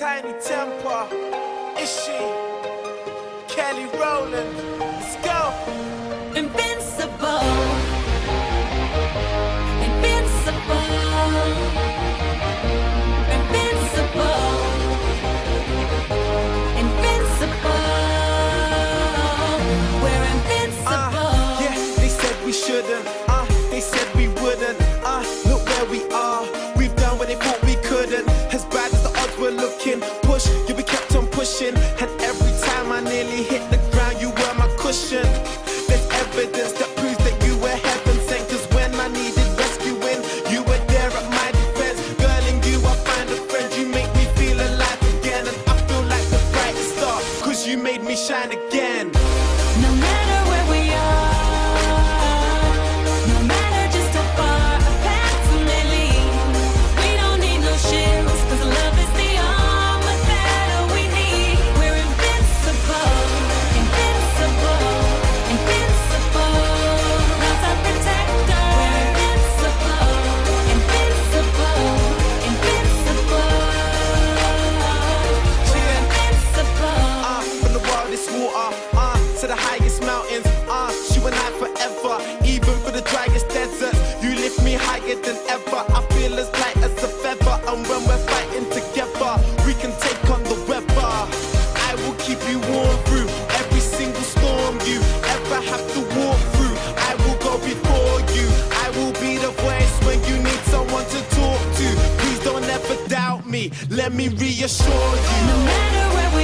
Tiny Temper, Ishi, Kelly Rowland, let's go. Invincible, invincible, invincible, invincible. We're invincible. Yeah, they said we shouldn't. They said we wouldn't. Look where we are. We've done what they thought we couldn't. As bad as the odds were looking, push, you be kept on pushing. And every time I nearly hit the ground, you were my cushion. There's evidence that proves that you were heaven sent. Cause when I needed rescuing, you were there at my defense. Girl, in you I find a friend. You make me feel alive again. And I feel like the brightest star, cause you made me shine again. No matter where we are, no matter just how far our paths may lead, we don't need no shields, cause love is the armor that we need. We're invincible, invincible, invincible. Love's our protector. We're invincible, invincible, invincible. We're invincible. From the wildest water, to the highest mountains, you and I forever. Even for the driest deserts, you lift me higher than ever. I feel as light as a feather, and when we're fighting together, we can take on the weather. I will keep you warm through every single storm you ever have to walk through. I will go before you. I will be the voice when you need someone to talk to. Please don't ever doubt me. Let me reassure you. No matter where